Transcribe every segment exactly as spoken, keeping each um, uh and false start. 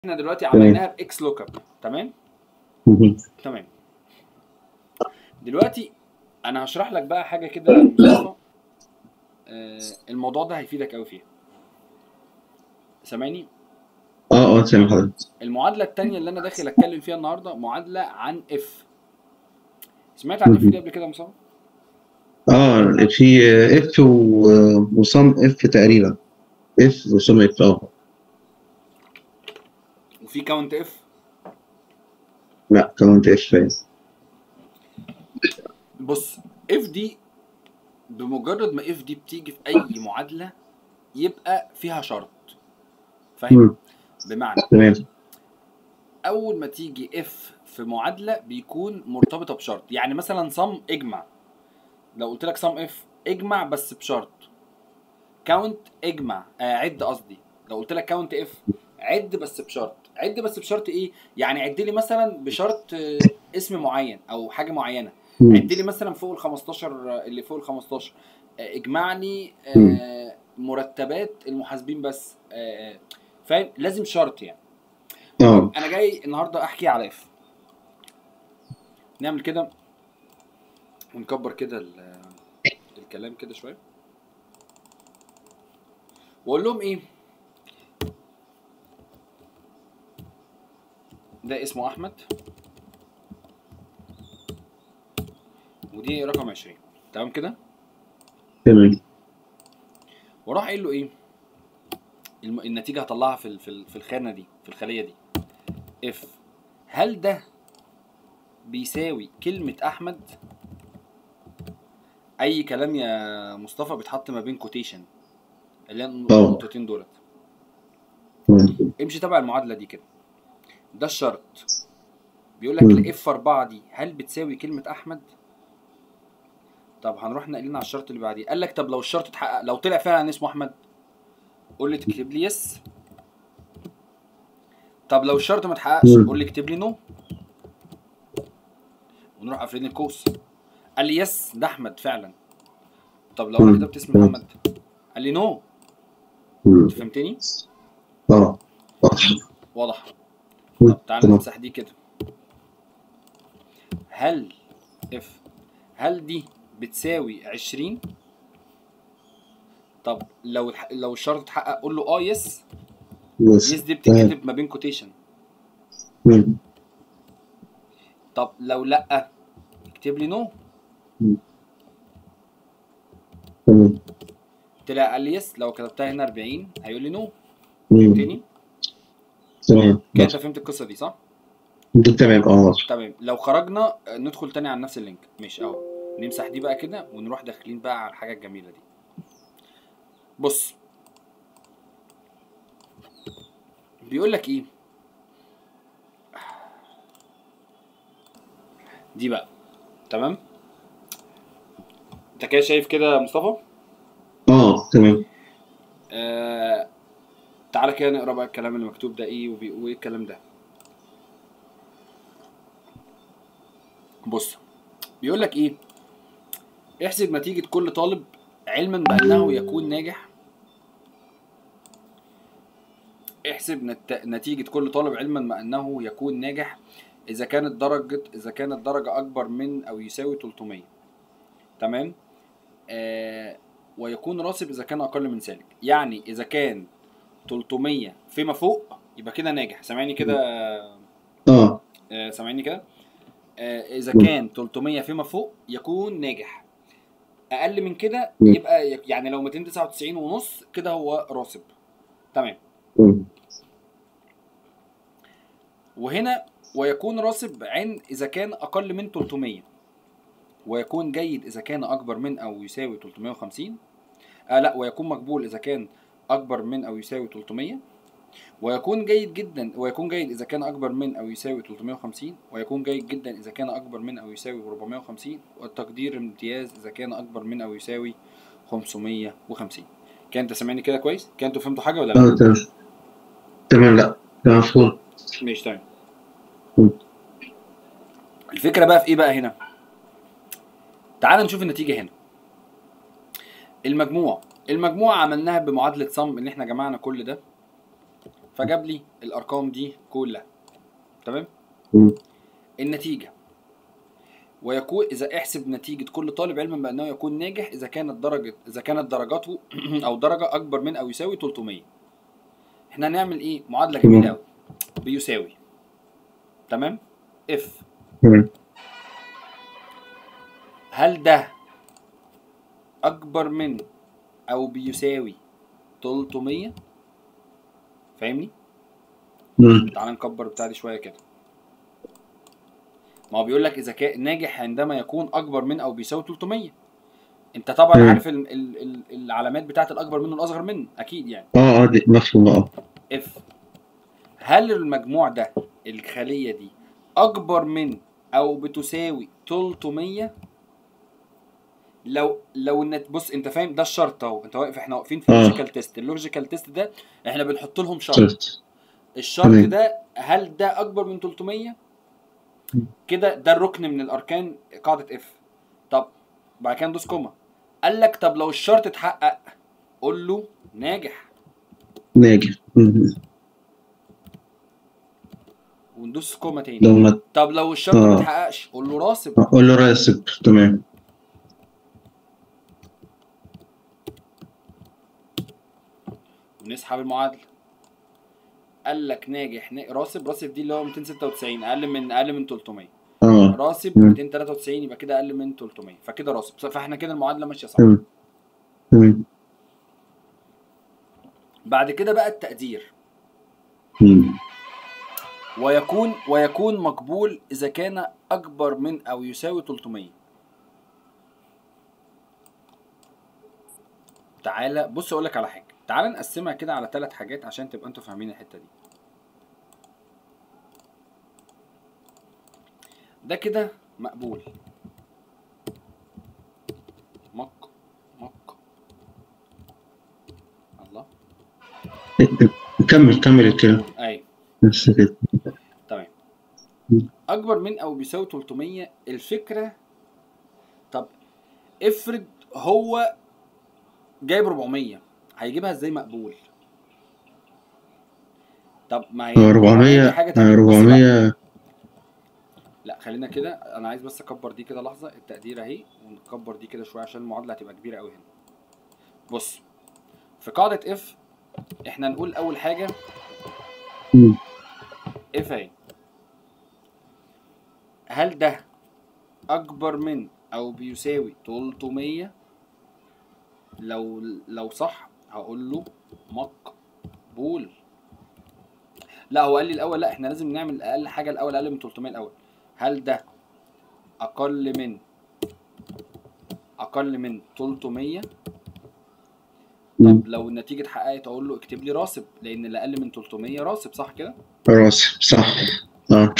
احنا دلوقتي تمام. عملناها باكس لوك اب. تمام مهم. تمام. دلوقتي انا هشرح لك بقى حاجه كده يا مصطفى. آه الموضوع ده هيفيدك قوي فيها. سامعني؟ اه اه سامع حضرتك. المعادله الثانيه اللي انا داخل اتكلم فيها النهارده معادله عن اف. سمعت عن اف دي مهم. قبل كده يا مصطفى؟ اه في اف وصم اف تقريبا. اف وصم اف اه. وفي كاونت اف. لا كمان اف فاهم. بص، اف دي بمجرد ما اف دي بتيجي في اي معادله يبقى فيها شرط. فاهم؟ مم. بمعنى تمام. اول ما تيجي اف في معادله بيكون مرتبطه بشرط. يعني مثلا صم اجمع، لو قلت لك صم اف اجمع بس بشرط. كاونت اجمع آه عد قصدي. لو قلت لك كاونت اف عد بس بشرط. عد بس بشرط ايه؟ يعني عد لي مثلا بشرط آه اسم معين او حاجه معينه. مم. عد لي مثلا فوق ال خمستاشر، آه، اللي فوق ال خمستاشر. آه اجمع لي مم. آه مرتبات المحاسبين بس. آه فاهم؟ لازم شرط يعني. المهم اه انا جاي النهارده احكي على اف. نعمل كده ونكبر كده ال- الكلام كده شويه واقول لهم ايه. ده اسمه احمد ودي رقم عشرين. تمام كده. تمام. وراح قايل له ايه؟ الم... النتيجه هطلعها في ال... في ال... في الخانه دي، في الخليه دي. اف هل ده بيساوي كلمه احمد؟ اي كلام يا مصطفى بيتحط ما بين كوتيشن، اللي هي اه النقطتين دولت. تمام. امشي تبع المعادله دي كده. ده الشرط. بيقول لك مم. الاف اربعة دي هل بتساوي كلمه احمد؟ طب هنروح نقلنا على الشرط اللي بعديه. قال لك طب لو الشرط اتحقق، لو طلع فعلا اسمه احمد، قول لي تكتب لي يس. طب لو الشرط ما اتحققش مم. قول لي اكتب لي نو. ونروح قافلين القوس. قال لي يس ده احمد فعلا. طب لو انا مم. كتبت اسم تمام. محمد؟ قال لي نو. مم. انت فهمتني؟ اه واضح. واضح. مم. طب تعالى تمام. نمسح دي كده. هل اف هل دي بتساوي عشرين؟ طب لو الح... لو الشرط اتحقق قول له اه يس. بس يس دي تمام. بتتكتب ما بين كوتيشن. مم. طب لو لا اكتب لي نو. مم. تمام. طلع قال لي يس. لو كتبتها هنا اربعين هيقول لي نو. مم. فهمتني؟ تمام كده انت بس فهمت القصه دي صح؟ دي تمام اه واضح. تمام. لو خرجنا آه، ندخل تاني على نفس اللينك. ماشي اهو. نمسح دي بقى كده ونروح داخلين بقى على الحاجه الجميله دي. بص، بيقول لك ايه دي بقى. تمام. انت كده شايف كده يا مصطفى؟ اه تمام. آه... تعالى كده نقرا بقى الكلام اللي مكتوب ده ايه وبيقول ايه الكلام ده. بص، بيقول لك ايه. احسب نتيجة كل طالب علما بأنه يكون ناجح. احسب نت... نتيجة كل طالب علما بأنه يكون ناجح إذا كانت درجة إذا كانت درجة أكبر من أو يساوي تلتمية. تمام. آه... ويكون راسب إذا كان أقل من ذلك. يعني إذا كان تلتمية فيما فوق يبقى كده ناجح. سامعني كده؟ اه. آه... سامعني كده؟ آه... إذا مم. كان تلتمية فيما فوق يكون ناجح. اقل من كده مم. يبقى يعني لو ميتين وتسعة وتسعين ونص كده هو راسب. تمام. مم. وهنا ويكون راسب عند اذا كان اقل من تلتمية. ويكون جيد اذا كان اكبر من او يساوي تلتمية وخمسين. آه لا، ويكون مقبول اذا كان اكبر من او يساوي تلتمية. ويكون جيد جدا ويكون جيد اذا كان اكبر من او يساوي تلتمية وخمسين. ويكون جيد جدا اذا كان اكبر من او يساوي اربعمية وخمسين. والتقدير امتياز اذا كان اكبر من او يساوي خمسمية وخمسين. كان انت سامعني كده كويس؟ كان انتوا فهمتوا حاجه ولا لا؟ اه تمام. تمام لا تمام مفهوم. ماشي تمام. مم. الفكره بقى في ايه بقى هنا؟ تعال نشوف النتيجه هنا. المجموع المجموع عملناها بمعادله صم ان احنا جمعنا كل ده فجاب لي الارقام دي كلها. تمام. مم. النتيجه، ويكون اذا احسب نتيجه كل طالب علما بانه يكون ناجح اذا كانت درجه اذا كانت درجاته او درجه اكبر من او يساوي تلتمية. احنا هنعمل ايه؟ معادله جميله قوي. بيساوي، تمام، اف مم. هل ده اكبر من او بيساوي تلتمية؟ فاهمني؟ مم. تعال نكبر بتاع دي شويه كده. ما هو بيقول لك اذا كان ناجح عندما يكون اكبر من او بيساوي تلتمية. انت طبعا مم. عارف ال ال ال العلامات بتاعت الاكبر منه والاصغر منه اكيد يعني. اه اه دي مفهومة اه. اف هل المجموع ده، الخليه دي، اكبر من او بتساوي تلتمية؟ لو لو النت بص انت فاهم ده الشرط اهو. انت واقف، احنا واقفين في اه لوجيكال تيست. اللوجيكال تيست ده احنا بنحط لهم شرط. شرط. الشرط تمام. ده هل ده اكبر من تلتمية؟ كده ده الركن من الاركان قاعده اف. طب بعد كده ندوس كوما. قال لك طب لو الشرط اتحقق قول له ناجح، ناجح. مم. وندوس كوما تاني. لو ما طب لو الشرط ما اه اتحققش قول له راسب، اقول له راسب. تمام. ونسحب المعادله. قال لك ناجح نا... راسب. راسب دي اللي هو ميتين وستة وتسعين، اقل من اقل من تلتمية. اه راسب مم. ميتين وتلاتة وتسعين يبقى كده اقل من تلتمية، فكده راسب. فاحنا كده المعادله ماشيه صح. تمام. تمام. بعد كده بقى التقدير. مم. ويكون ويكون مقبول اذا كان اكبر من او يساوي تلتمية. تعالى بص اقول لك على حاجه. تعالى نقسمها كده على ثلاث حاجات عشان تبقى انتوا فاهمين الحته دي. ده كده مقبول. مق مق الله. كمل كمل الكلام. مقبول ايوه بس كده. تمام. مم. اكبر من او بيساوي تلتمية. الفكره، طب افرض هو جايب اربعمية، هيجيبها ازاي مقبول؟ طب ما هي آه، اربعمية دي أربعمية حاجه آه، تانية. بص بقى، أربعمية. لا خلينا كده. انا عايز بس اكبر دي كده لحظه. التقدير اهي، ونكبر دي كده شويه عشان المعادله هتبقى كبيره قوي هنا. بص، في قاعده اف احنا نقول اول حاجه مم. اف اهي. هل ده اكبر من او بيساوي تلتمية؟ لو لو صح هقول له مقبول. لا هو قال لي الاول لا احنا لازم نعمل اقل حاجه الاول، اقل من تلتمية الاول. هل ده اقل من اقل من تلتمية؟ مم. طب لو النتيجه اتحققت اقول له اكتب لي راسب، لان اللي اقل من تلتمية راسب، صح كده؟ راسب صح. اه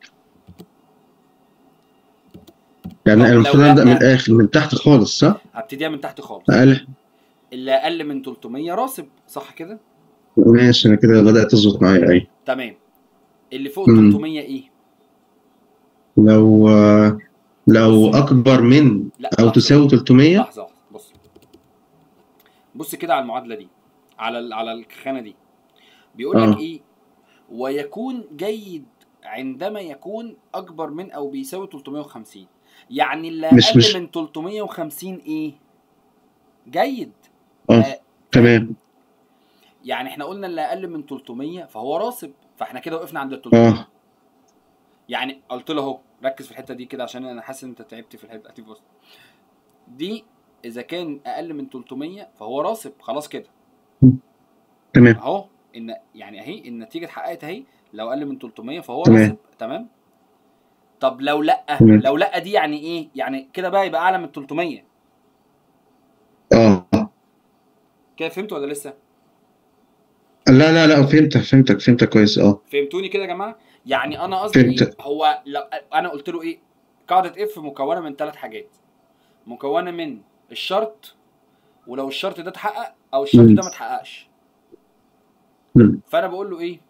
يعني طب لو المفروض ابدا من لا الاخر من تحت خالص صح؟ هبتديها من تحت خالص. اقل. اللي اقل من تلتمية راسب، صح كده؟ ماشي انا كده بدات تظبط معايا. اي تمام. اللي فوق مم. تلتمية ايه؟ لو آه، لو بص اكبر من لا او لحظه تساوي تلتمية. لحظه واحدة. بص بص كده على المعادله دي، على ال- على الخانه دي. بيقول لك اه ايه؟ ويكون جيد عندما يكون اكبر من او بيساوي تلتمية وخمسين. يعني اللي مش اقل مش من تلتمية وخمسين ايه؟ جيد. اه آه فاهم؟ تمام. يعني احنا قلنا اللي اقل من تلتمية فهو راسب، فاحنا كده وقفنا عند ال تلتمية. اه يعني قلت له اهو ركز في الحته دي كده عشان انا حاسس ان انت تعبت في الحته دي. بص دي اذا كان اقل من تلتمية فهو راسب، خلاص كده تمام. اهو. ان يعني اهي النتيجه اتحققت اهي. لو اقل من تلتمية فهو تمام. راسب. تمام. طب لو لا، تمام. لو لا دي يعني ايه؟ يعني كده بقى يبقى اعلى من تلتمية. اه كده فهمت ولا لسه؟ لا لا لا فهمتك فهمتك فهمتك كويس. اه فهمتوني كده يا جماعه؟ يعني انا قصدي ايه؟ فهمت. هو لو انا قلت له ايه؟ قاعده اف مكونه من ثلاث حاجات. مكونه من الشرط، ولو الشرط ده اتحقق او الشرط مم. ده ما اتحققش. مم. فانا بقول له ايه؟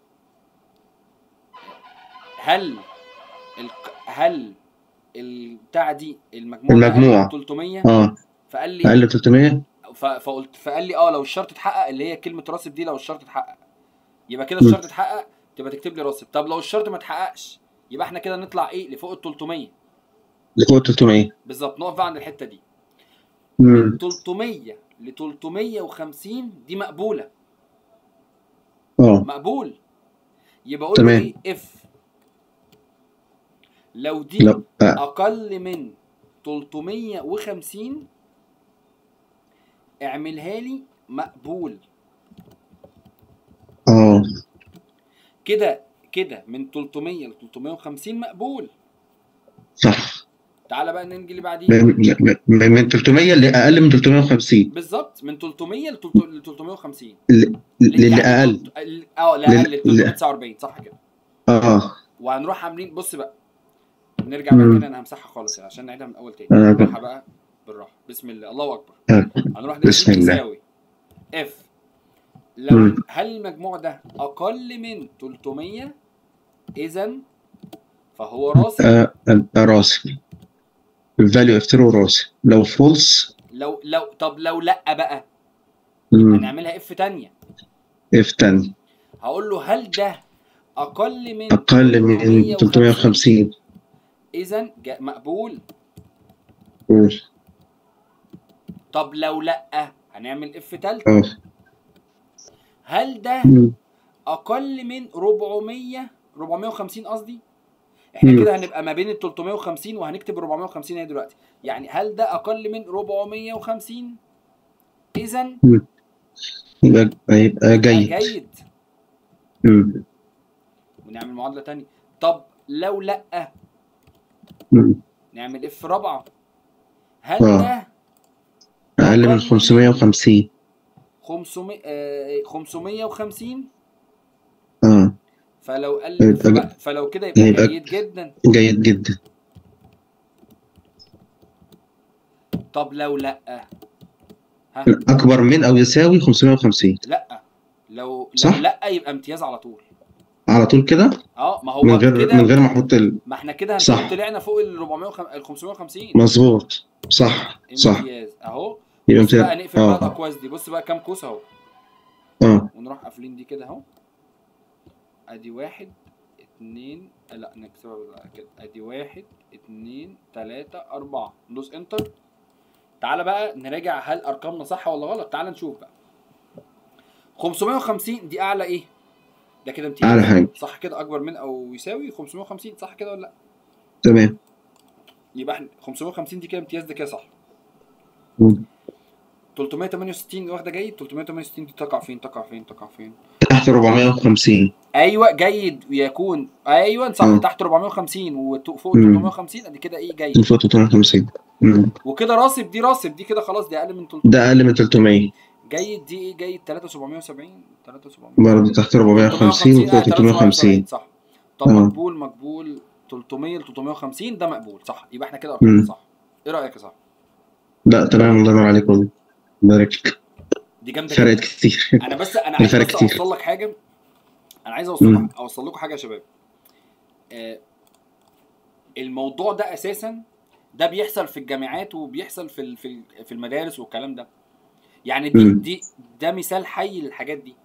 هل الق... هل البتاع دي المجموع ده اقل من المجموع تلتمية؟ اه فقال لي اقل تلتمية. ف... فقلت فقال لي اه لو الشرط اتحقق، اللي هي كلمه راسب دي، لو الشرط اتحقق. يبقى كده مم. الشرط اتحقق، تبقى تكتب لي راسب. طب لو الشرط ما اتحققش يبقى احنا كده نطلع ايه لفوق ال تلتمية لفوق تلتمية. بالظبط، نقف بقى عند الحته دي. مم. من تلتمية ل تلتمية وخمسين دي مقبوله، اه مقبول. يبقى اقول له تمام. ايه؟ اف لو دي لا آه. اقل من تلتمية وخمسين اعملها لي مقبول. اه كده كده من تلتمية ل تلتمية وخمسين مقبول. صح. تعالى بقى ننجي اللي بعديه. من من- من تلتمية لاقل من تلتمية وخمسين. بالظبط، من تلتمية ل تلتمية وخمسين. ل- ل- للي يعني اقل. تلت- ال- اه لا لل... اقل ل... تلتمية وتسعة واربعين صح كده. اه وهنروح عاملين، بص بقى نرجع بقى مم. تاني، انا همسحها خالص يعني عشان نعيدها من الاول تاني. آه. بالراحه بقى، بالراحه، بسم الله، الله اكبر. آه. هنروح بسم نكتب الله. يساوي اف لو مم. هل المجموع ده اقل من تلتمية اذا فهو راسب. آه. آه. راسي. الفاليو افترو راسي. لو فولس. لو لو طب لو لا بقى مم. هنعملها اف تانية. اف تاني. هقول له هل ده اقل من اقل من تلتمية تلتمية وخمسين وخمسين. اذا جا- مقبول. قول. طب لو لا هنعمل اف تالتة. اه هل ده مم. اقل من اربعمية اربعمية وخمسين قصدي. احنا مم. كده هنبقى ما بين ال تلتمية وخمسين وهنكتب اربعمية وخمسين اهي دلوقتي. يعني هل ده اقل من اربعمية وخمسين اذا مم. يبقى يبقى يبقى جيد. جيد. مم. ونعمل معادلة تانية. طب لو لا مم. نعمل اف رابعة. هل اه ده اقل من اقل خمسمية من وخمسين. خمسمية آه خمسمية وخمسين. اه فلو قل يبقى فبقى فلو كده يبقى يبقى جيد جدا. جيد جدا. طب لو لا ها اكبر من او يساوي خمسمية وخمسين. لا لو لو صح لا يبقى امتياز على طول. على طول كده. اه ما من هو غير كده من غير ما احط ال... ما احنا كده هنكون صح طلعنا فوق ال اربعمية وخمسين ال خمسمية وخمسين. مظبوط. صح صح. امتياز اهو. يبقى بص بقى امتياز. نقفل بقى اه الاقواس دي. بص بقى كام قوس اهو، اه ونروح قافلين دي كده اهو. ادي واحد اتنين لا نكتبها بال- كده. ادي واحد اتنين تلاتة اربعة، ندوس انتر. تعالى بقى نراجع هل ارقامنا صح ولا غلط. تعالى نشوف بقى. خمسمية وخمسين دي اعلى ايه؟ ده كده امتياز اعلى حاجه. صح كده، اكبر من او يساوي خمسمية وخمسين صح كده ولا لا؟ تمام. يبقى احنا خمسمية وخمسين دي كده امتياز، ده كده صح. مم. تلتمية وتمنية وستين واخده جيد. تلتمية وتمنية وستين دي تقع فين؟ تقع فين؟ تقع فين؟ تحت اربعمية وخمسين. ايوه جيد يكون، ايوه صح. اه تحت اربعمية وخمسين وفوق مم. تلتمية وخمسين ادي كده ايه؟ جيد. فوق تلتمية وخمسين. مم. وكده راسب، دي راسب دي كده خلاص، دي اقل من ده تلتمية. اقل من تلتمية. جيد دي ايه؟ جيد تلاتة آلاف وسبعمية وسبعين تلاتة آلاف وسبعمية برضه تحت اربعمية وخمسين تلتمية وخمسين وفوق اه تلاتة آلاف وسبعمية وسبعين تلتمية وخمسين. صح. طب اه مقبول مقبول تلتمية ل تلتمية وخمسين ده مقبول صح. يبقى احنا كده ارقامنا مم. صح. ايه رايك يا صاحبي؟ لا تمام. الله ينور عليك والله. بارك لك. دي جامده فرقت جدا. كتير. انا بس انا عايز فرق بس كتير. اوصل لك حاجه. انا عايز اوصل مم. اوصل لكم حاجه يا شباب. آه الموضوع ده اساسا ده بيحصل في الجامعات وبيحصل في ال- في ال- في المدارس والكلام ده. يعني دي مم. دي ده مثال حي للحاجات دي.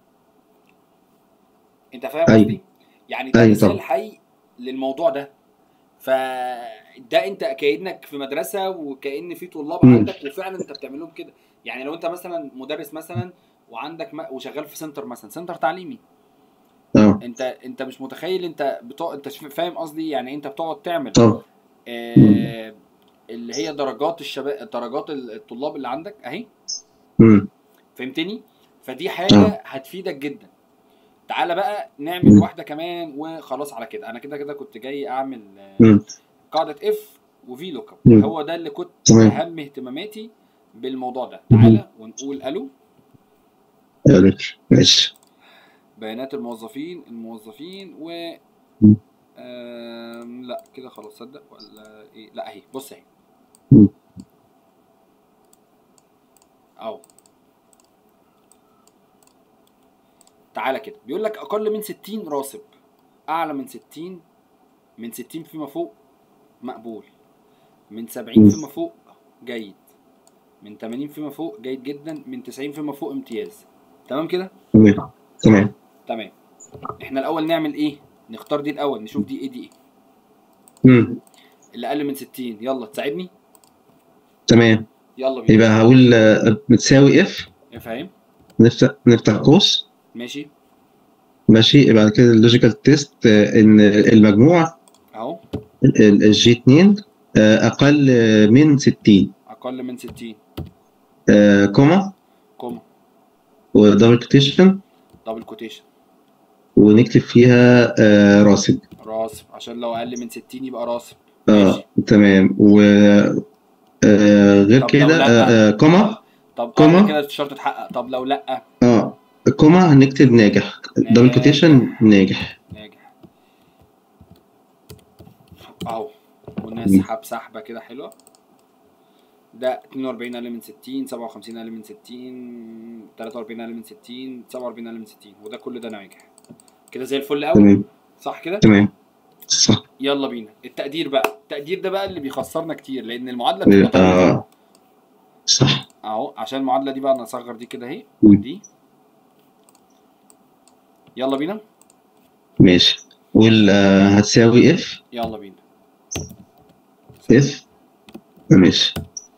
انت فاهم ايوه قصدي؟ يعني ده ايوه مثال طبعا. حي للموضوع ده. فده انت كانك في مدرسه وكأن في طلاب مم. عندك وفعلا انت بتعمل لهم كده. يعني لو انت مثلا مدرس مثلا وعندك م... وشغال في سنتر مثلا، سنتر تعليمي. اه انت انت مش متخيل انت بتوع... انت فاهم قصدي؟ يعني انت بتقعد تعمل طبعا. مم. آه... اللي هي درجات الشباب، درجات الطلاب اللي عندك اهي. مم. فهمتني؟ فدي اه حاجه هتفيدك جدا. تعالى بقى نعمل مم. واحده كمان وخلاص على كده. انا كده كده كنت جاي اعمل آه... مم. قاعده اف وفي لوك اب. مم. هو ده اللي كنت تمام. اهم اهتماماتي بالموضوع ده. مم. تعالى ونقول الو. بارك. ماشي. بيانات الموظفين الموظفين و مم. آم... لا كده خلاص. صدق ولا ايه؟ لا اهي بص اهي مم. اهو. تعالى كده بيقول لك اقل من ستين راسب، اعلى من ستين، من ستين فيما فوق مقبول، من سبعين مم. فيما فوق جيد، من تمانين فيما فوق جيد جدا، من تسعين فيما فوق امتياز. تمام كده؟ تمام تمام. تمام. احنا الاول نعمل ايه؟ نختار دي الاول، نشوف دي ايه دي ايه. امم اللي اقل من ستين، يلا تساعدني. تمام. يلا بينا. يبقى هقول آه، بتساوي اف، فاهم. نفتح نفتح قوس. ماشي ماشي. يبقى كده اللوجيكال تيست ان المجموع اهو. الجي اتنين اقل من ستين، اقل من ستين، آه، كوما كوما، ودبل كوتيشن، دبل كوتيشن، ونكتب فيها آه، راسب. راسب، عشان لو اقل من ستين يبقى راسب. اه ماشي. تمام. و آه، غير طب لو كده لا، آه، آه، كوما طب اه ده كده كوما الشرط اتحقق. طب لو لا، اه كوما هنكتب ناجح، دبل كوتيشن ناجح، ناجح. ناجح اهو. ونسحب سحبه كده حلوه. ده اتنين واربعين اقل من ستين، سبعة وخمسين اقل من ستين، تلاتة واربعين اقل من ستين، سبعة واربعين اقل من ستين، وده كل ده ناجح. كده زي الفل قوي. تمام صح كده. تمام صح. يلا بينا. التقدير بقى، التقدير ده بقى اللي بيخسرنا كتير، لان المعادله بتبقى طويله آه، صح. اهو. عشان المعادله دي بقى نصغر دي كده اهي، مم. ودي. يلا بينا. ماشي. وال آه، هتساوي اف يلا بينا. اف ماشي.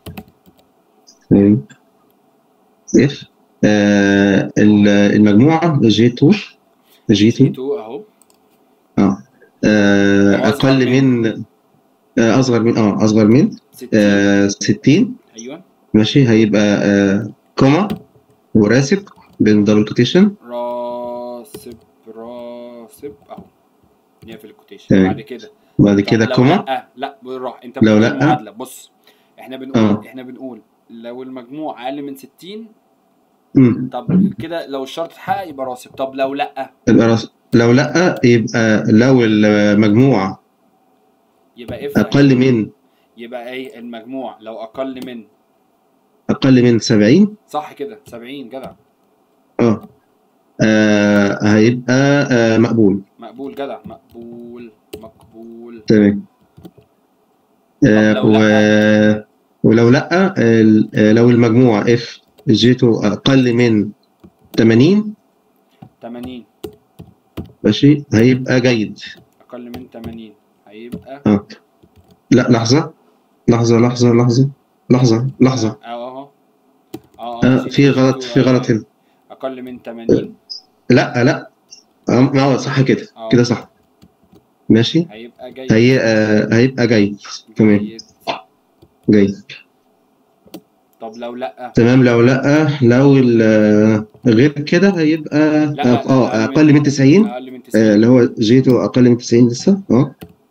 اف آه ال- المجموعة جي اتنين جي جي اتنين اتنين اهو. اه آه، او اصغر اقل من من آه، اصغر من اه اصغر من ستين. آه ستين. ايوه. ماشي. هيبقى آه كوما وراسب بين دبل كوتيشن. راسب، راسب اهو. نقفل الكوتيشن. بعد تمام. كده، بعد طب كده لو كوما. لا، لا بالراحه، انت لو بتقول لا المعادله. بص، احنا بنقول اه احنا بنقول لو المجموع اقل من ستين، مم. طب كده لو الشرط اتحقق يبقى راسب. طب لو لا، يبقى راس- لو لا يبقى لو المجموع يبقى اف اهي. اقل من يبقى ايه المجموع لو اقل من، اقل من سبعين. صح كده، سبعين جدع. اه آه، هيبقى آه مقبول. مقبول جدع، مقبول، مقبول. تمام. طب آه لو و... لا، ولو لا ال- آه، لو المجموع اف جيته اقل من ثمانين. تمانين. ماشي. هيبقى جيد. اقل من تمانين هيبقى اه لا لحظة لحظة لحظة لحظة لحظة لحظة. اه اهو. اه اه آه جي في جي غلط اتنين في ايوه غلط ايوه. هنا. اقل من آه تمانين. لا لا آه آه، صح كده اه كده صح. ماشي. هيبقى جيد. هي آه هيبقى جيد. تمام. جيد. جيد. طب لو لا، تمام. لو لا لو ال- آه، غير كده هيبقى اه لا لا لا آه، اقل من، اقل من تسعين. اقل من آه، تسعين. اللي هو جيته اقل من تسعين لسه اه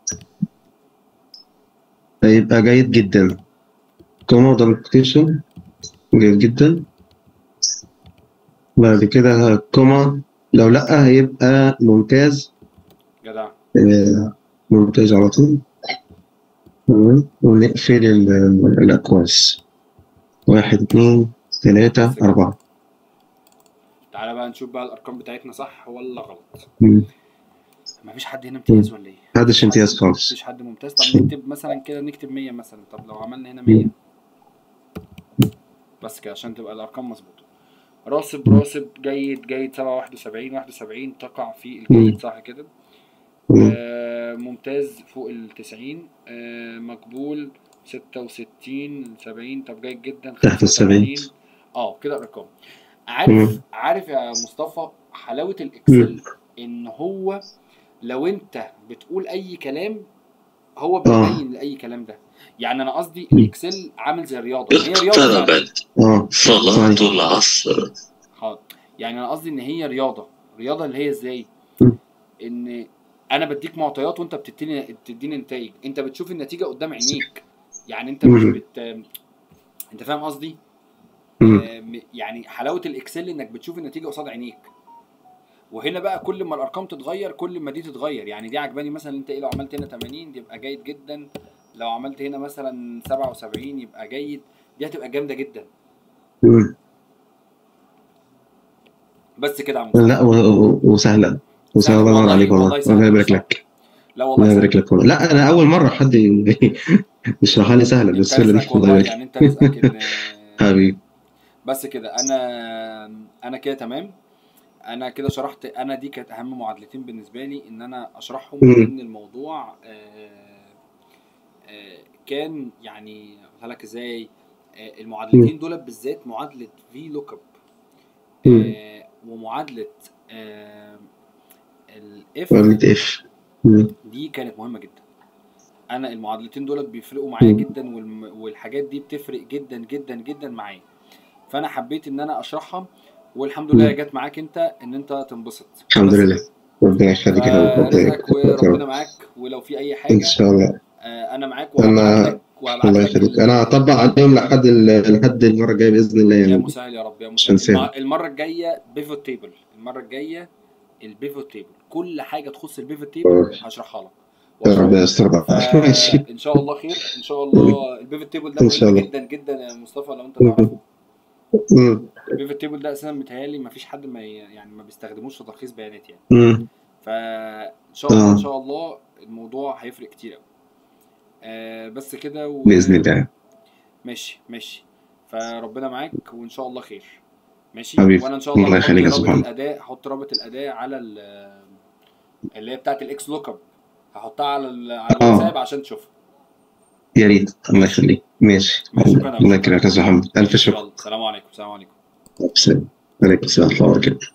هيبقى جيد جدا. كوما دمبتيشن جيد جدا. بعد كده كوما. لو لا هيبقى ممتاز. جدع. آه، ممتاز على طول. تمام. ونقفل ال- الأقواس. واحد اتنين تلاتة بس كده. أربعة. تعالى بقى نشوف بقى الارقام بتاعتنا صح ولا غلط. مم. مفيش حد هنا مم. امتياز ولا ايه؟ محدش مفيش حد، امتياز خالص. مفيش حد ممتاز. طب نكتب مثلا كده، نكتب مية مثلا. طب لو عملنا هنا مية، مم. بس كده عشان تبقى الارقام مظبوطه. راسب، مم. راسب، جيد، جيد، سبعة، واحد وسبعين، واحد وسبعين تقع في الجيد، مم. صح كده. مم. آه ممتاز فوق التسعين. آه مقبول ستة وستين، سبعين. طب جيد جدا تحت خمسة السبعين. وتمانين. اه كده الارقام. مم. عارف، عارف يا مصطفى حلاوة مم. الاكسل ان هو لو انت بتقول اي كلام هو اه بيبين لاي كلام ده. يعني انا قصدي مم. الاكسل عامل زي الرياضة، هي رياضة فعلا. اقتربت اه صلاة صحيح. العصر. حاضر. يعني انا قصدي ان هي رياضة. رياضة اللي هي ازاي؟ مم. ان انا بديك معطيات وانت بتديني بتديني نتائج، انت بتشوف النتيجة قدام عينيك. يعني انت مش مم. بت انت فاهم قصدي؟ مم. آم، يعني حلاوة الاكسل انك بتشوف النتيجة قصاد عينيك. وهنا بقى كل ما الارقام تتغير كل ما دي تتغير. يعني دي عجباني مثلا، انت ايه لو عملت هنا تمانين دي يبقى جيد جدا، لو عملت هنا مثلا سبعة وسبعين يبقى جيد. دي هتبقى جامده جدا. مم. بس كده يا مصطفى. لا و- و- وسهلة وسهلة. سهله الله ينور عليك والله، والله. والله الله سهله مش يبارك صعبه. لك. لا والله الله يبارك سهله. لك والله. لا أنا أول مرة حد يشرحها لي سهلة انت بالسهولة دي. رزقك الله والله، يبارك يعني لك. انت رزقك ان. حبيبي. بس كده. انا انا كده تمام. انا كده شرحت، انا دي كانت اهم معادلتين بالنسبه لي ان انا اشرحهم، مم. لان الموضوع آه، آه، كان يعني اقولها لك ازاي. آه، المعادلتين مم. دول بالذات، معادله في لوك اب مم. ومعادله الاف، معادلة اف. مم. دي كانت مهمه جدا. انا المعادلتين دول بيفرقوا معايا مم. جدا، والم- والحاجات دي بتفرق جدا جدا جدا معايا. فانا حبيت ان انا اشرحها، والحمد لله مم. جت معاك انت ان انت تنبسط الحمد بس لله. كده. ربنا يخليك يا رب، ربنا فرزقك يكرمك يا وربنا رب. معاك، ولو في اي ان حاجه شاء الله. آه، انا معاك، وهبعت انا لك وهبعت الله لك يخليك، انا ال... هطبق عليهم لحد ال... لحد المره الجايه باذن الله يا يعني. مسهل يا رب، يا مش مسهل. الم... هنساهم. المره الجايه بيفوت تيبل، المره الجايه البيفوت تيبل، كل حاجه تخص البيفوت تيبل هشرحها لك يا رب واشرحها. يستر بقى. ماشي. فان شاء الله خير ان شاء الله. البيفوت تيبل ده ان مهم شاء الله. جدا جدا يا مصطفى، لو انت مم. تعرفه. مم. البيفوت تيبل ده اساسا متهيألي ما فيش حد ما ي... يعني ما بيستخدموش في تلخيص بيانات يعني. مم. فان شاء الله ان اه شاء الله الموضوع هيفرق كتير قوي. آه بس كده باذن الله. وماشي ماشي. فربنا معاك وان شاء الله خير. ماشي. حبيبي وانا ان شاء الله الله هحط يخليك يا رابط سبحان. الاداء، هحط رابط الاداء على ال- اللي هي بتاعت الاكس لوك اب، هحطها على ال- على الواتساب اه عشان تشوفها. يا ريت، الله ماشي يخليك. ماشي. ماشي. شكرا يا الله شكرا يا يكرمك يا محمد. محمد، الف ماشي شكر. يلا، سلام عليكم، سلام عليكم. سلام عليكم، السلام ورحمه الله وبركاته.